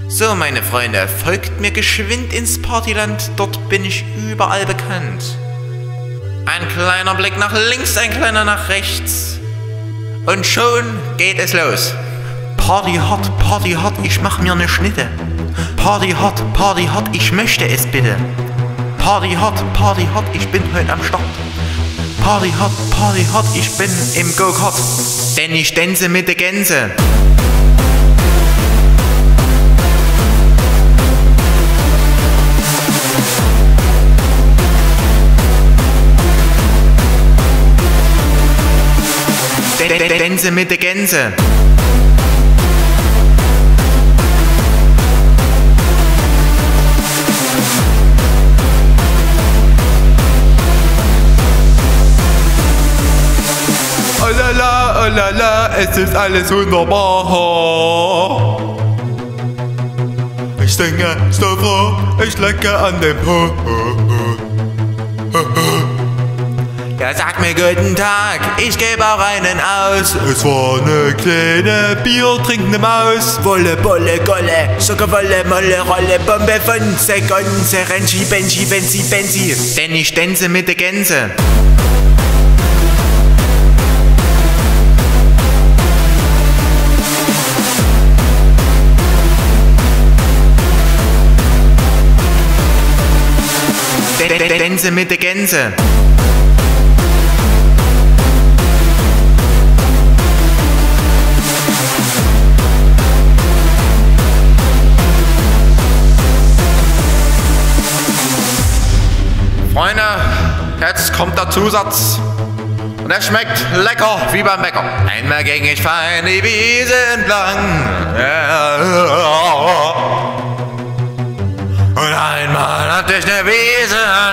So, meine Freunde, folgt mir geschwind ins Partyland, dort bin ich überall bekannt. Ein kleiner Blick nach links, ein kleiner nach rechts. Und schon geht es los. Party hart, ich mach mir ne Schnitte. Party hart, ich möchte es bitte. Party hart, ich bin heute am Start. Party hart, ich bin im Go-Kart. Denn ich tänze mit der Gänse. Tänze mit der Gänse. Oh la la, es ist alles wunderbar. Ich singe so froh, ich lecke an dem Po. Ja, sag mir guten Tag, ich gebe auch einen aus. Es war ne kleine biertrinkende Maus. Wolle, Bolle, Golle, Schockewolle, Molle, Rolle, Bombe von Segonze, Renchi, Benchi, Benzi, Benzi. Denn ich tänze mit der Gänse. Tänze mit der Gänse. Freunde, jetzt kommt der Zusatz. Und er schmeckt lecker wie beim Bäcker. Einmal ging ich fein die Wiese entlang. Und einmal hatte ich ne Wiese an.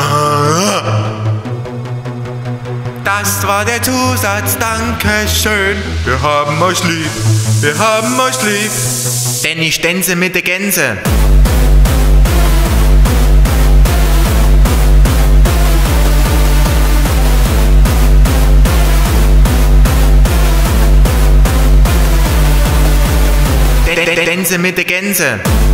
Das war der Zusatz, Dankeschön. Wir haben euch lieb, wir haben euch lieb. Denn ich tänze mit der Gänse. Tänze mit der Gänse.